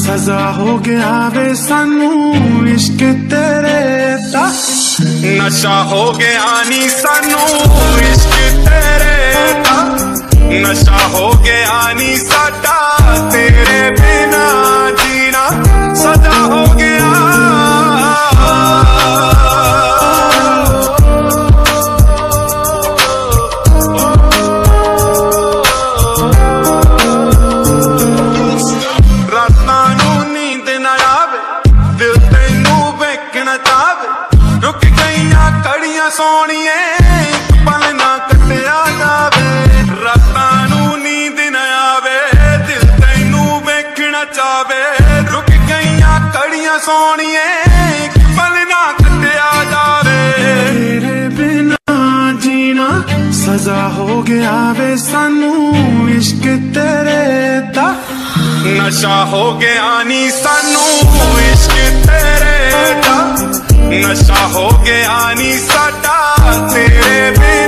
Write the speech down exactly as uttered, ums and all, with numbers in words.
सजा हो गया वे सानू इश्क तेरे दा। नशा हो गया नी सानू इश्क तेरे दा। नशा हो गया नी साडा तेरे बिना जीना सजा हो गया। सोनिए एक पल ना कटिया जावे, रातां नूं नींद ना आवे, दिल तैनू वेखना चावे। रुक गईयां घड़ियां सोनिए एक पल ना कटिया जावे। तेरे बिना जीना सजा हो गया वे सानू इश्क तेरे दा। नशा हो गया नी सानू इश्क तेरे दा। नशा हो गया नी साडा तेरे बिना।